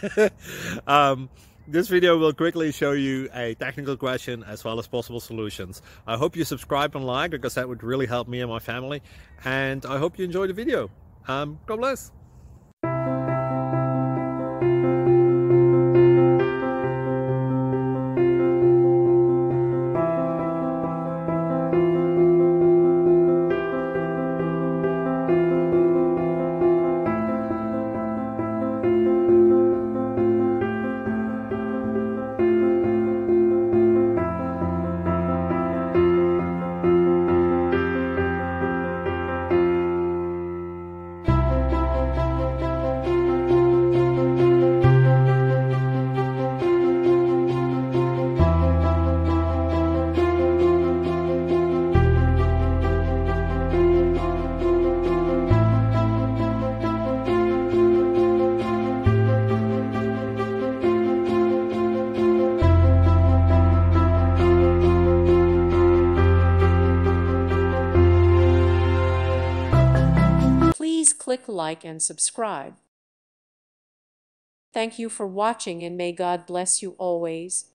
This video will quickly show you a technical question as well as possible solutions. I hope you subscribe and like, because that would really help me and my family. And I hope you enjoy the video. God bless. Please click like and subscribe. Thank you for watching, and may God bless you always.